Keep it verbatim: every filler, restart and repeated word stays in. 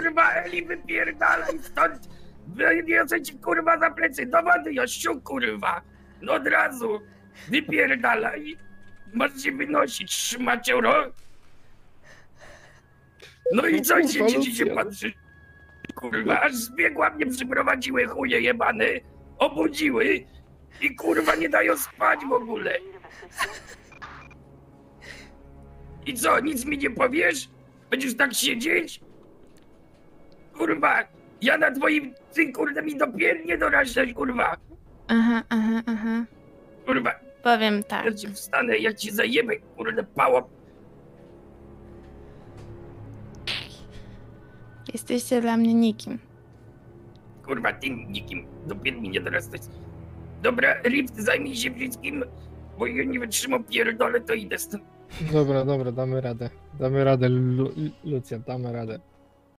kurwa, Eli, wypierdalaj stąd! Wyniosę ci, kurwa, za plecy do wody, Josiu, kurwa! No od razu! Wypierdalaj! Masz się wynosić, szmacioro! No i co się dzieci patrzy? Kurwa, aż zbiegła mnie, przyprowadziły chuje jebane, obudziły i kurwa nie dają spać w ogóle. I co, nic mi nie powiesz? Będziesz tak siedzieć? Kurwa, ja na twoim, ty kurde mi dopiętnie dorażasz, kurwa. Aha, aha, aha. Kurwa. Powiem tak. Ja ci wstanę, ja ci zajebę, kurde, pało. Jesteście dla mnie nikim. Kurwa, ty nikim, dopiętnie nie dorastać. Dobra, Rift, zajmij się wszystkim, bo ja nie wytrzymam, pierdolę, to idę stąd. Dobra, dobra, damy radę. Damy radę, Lu Lucjan, damy radę.